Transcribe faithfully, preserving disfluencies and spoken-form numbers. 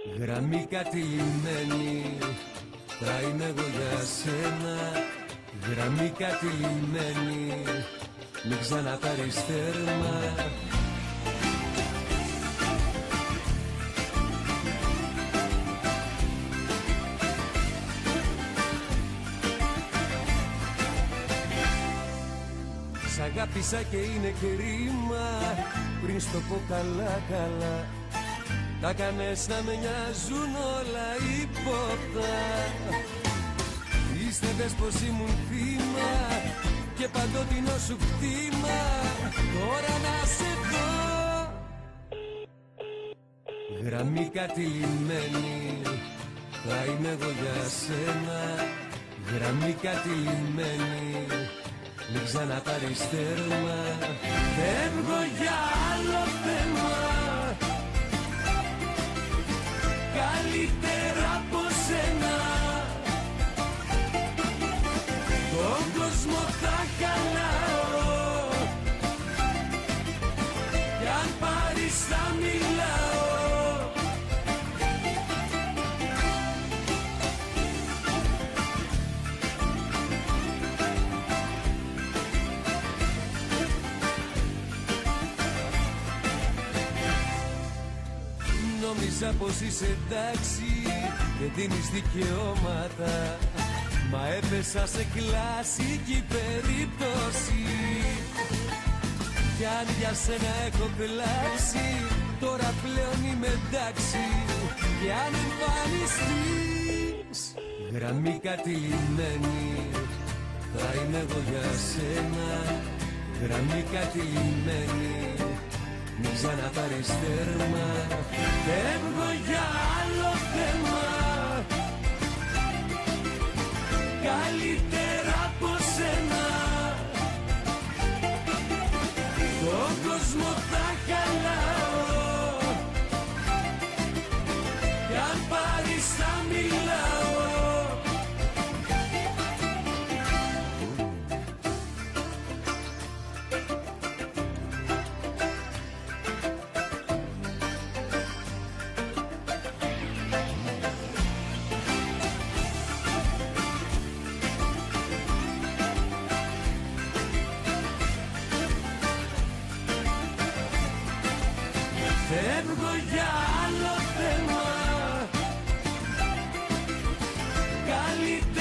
Γραμμή κατηλημένη, θα είμαι εγώ για σένα. Γραμμή κατηλημένη, μην ξαναπάρεις τέρμα. Σ' αγάπησα και είναι κρίμα, πριν στο πω καλά καλά. Τα κάνες να με νοιάζουν όλα ύποπτα. Πίστευες πως ήμουν θύμα και παντοτινό σου κτήμα. Τώρα να σε δω. Γραμμή κατηλημένη, θα είμαι εγώ για σένα. Γραμμή κατηλημένη, μην ξαναπάρεις τέρμα. Φεύγω για άλλο θέμα, καλύτερα από σένα. Τον κόσμο θα χαλάω, κι αν πάρεις θα μιλάω. Νόμιζα πως είσαι εντάξει και δίνεις δικαιώματα, μα έπεσα σε κλασική περίπτωση. Κι αν για σένα έχω κλάψει, τώρα πλέον είμαι εντάξει. Κι αν εμφανιστείς, γραμμή κατηλημένη, θα είμαι εγώ για σένα. Γραμμή κατηλημένη, μην ξαναπάρεις τέρμα. Φεύγω για άλλο θέμα, καλύτερα από σένα. Τον κόσμο θα χαλάω, κι αν πάρεις θα μιλάω. Φεύγω για άλλο θέμα, καλύτερα